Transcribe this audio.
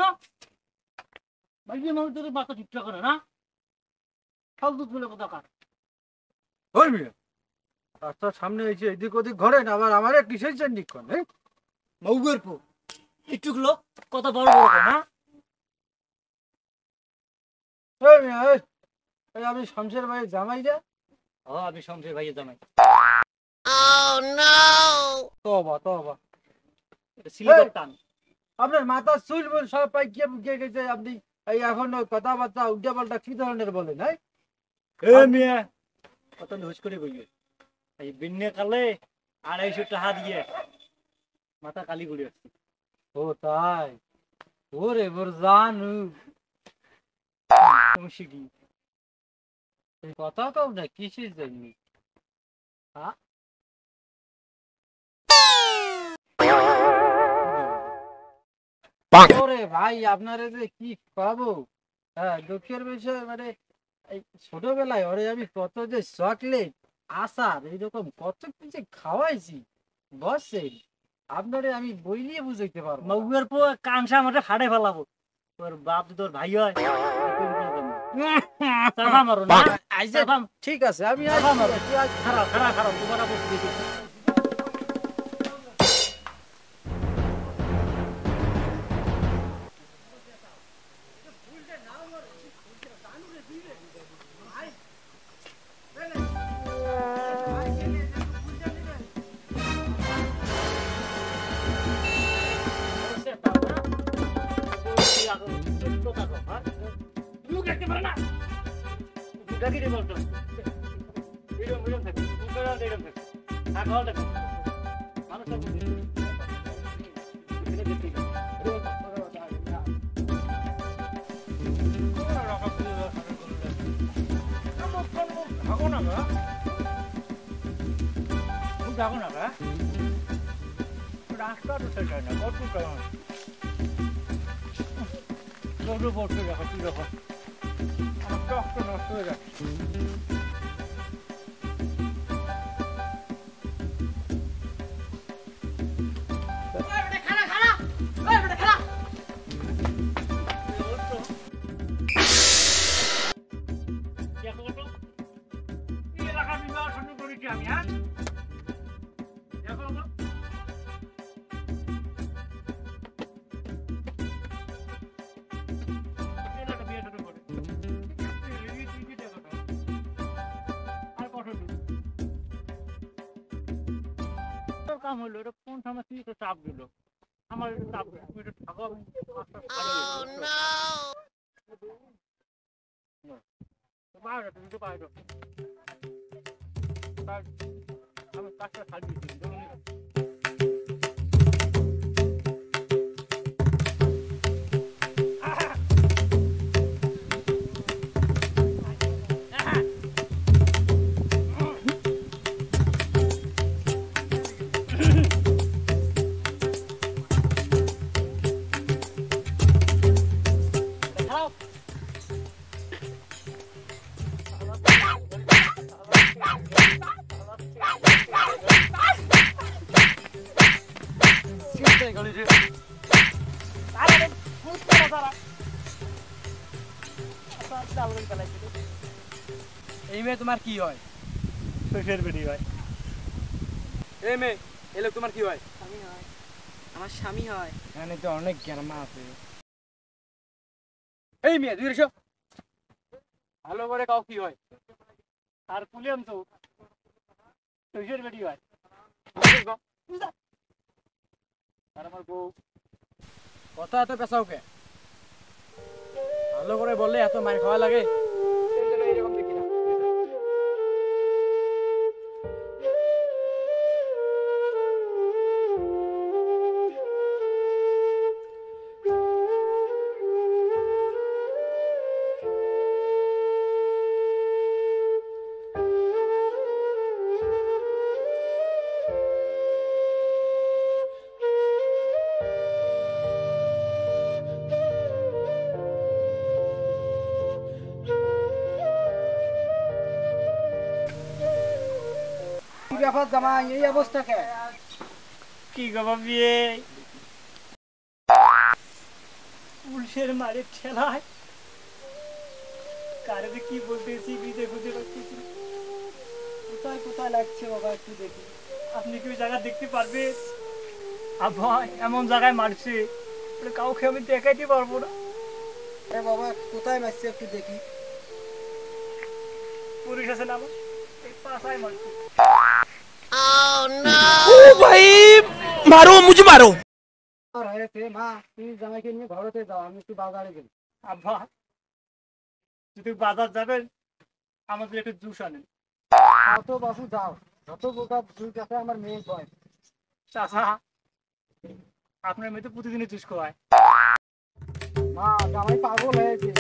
বাইরে মানুষ তোর মাথা ঠিকঠাক করে না ফালতু বলে কথা কার ওই মিয়া রাস্তার সামনে এসে এদিক ওদিক ঘোরেন আবার আমারে কিসের চেন্ডিক করেন মৌগের পো একটু লোক কথা বড় বড় করে না ওই মিয়া এই আমি শমশের ভাইয়ের জামাই যা আমি শমশের ভাইয়ের জামাই তবা তবা সিলেটের টান আপনার মাথা চুল মুল সব পাইকিয়ে মুখিয়ে গেছে আপনি এই এখন কথাবার্তা উল্টা পাল্টা কি ধরনের বলেন মিয়া কত লুজ করে বইবে এই বিন্নে কালে 250 টাকা দিয়ে মাথা কালি করে আসছে ও তাই ওরে মোর জানু মুশিকি এই কথা কও না কিসের জন্য ওরে ভাই আপনারে যে কি খাবো দুঃখের বিষয় মানে এই ছোটবেলায় ওরে আমি কত যে চকলেট আচার এইরকম কত কিছু খাওয়াইছি বসেন আপনারে আমি বই নিয়ে বুঝাইতে পারবো মৌগের পো কাংসা আমারে ফাড়ে ফেলাবো তোর বাপ তোর ভাই হয় মারো না ঠিক আছে আমি খারাপ খারাপ খারাপ তোমার বসে দেখি কাম হলো এটা কোন সময় কি চাপ দিল আমার চাপ থাকো আমি কাজটা সাজিয়েছি এই মেয়ে তোমার কি হয় শ্বশুর বেটি হয় এই মেয়ে এই লোক তোমার কি হয় স্বামী হয় আমার স্বামী হয় এখানে তো অনেক জ্ঞানমা আছে এই মেয়ে দুই এসো ভালো করে কাউ কি হয় আর পুলিয়াম তো শ্বশুর বেটি হয় আর আমার বউ কথা এত পেশাও কে ভালো করে বললে এত মার খাওয়া লাগে এরকম দেখি না ব্যাপার জামাই এই অবস্থা কে কি গো বিয়ে পুলিশের মারে ঠেলায় কারে যে কি বলতেছি বিদে খুঁজে পাচ্ছি না। কোথায় কোথায় লাগছে বাবা একটু দেখি। আপনি কি ওই জায়গা দেখতে পারবেন? আব্বা এমন জায়গায় মারছে ওটা কাউকে আমি দেখাইতে পারবো না। এ বাবা কোথায় মারছে একটু দেখি। পুলিশ আছে না আমার এই পাশায় মারছে। ओ भाई मारो मुझे मारो। আর হয়েছে মা, তুমি জামাইকে নিয়ে ঘরেতে যাও, আমি একটু বাজারে গেলাম। আব্বা যদি বাজার যাবেন আমাদের একটু জুস আনেন। অত বাসু যাও, যত বোকা দুই কাছে আমার মেয়ে ভয়। চাচা আপনার মেয়ে তো প্রতিদিনই জুস খাওয়ায়। মা জামাই পাগল হয়েছে,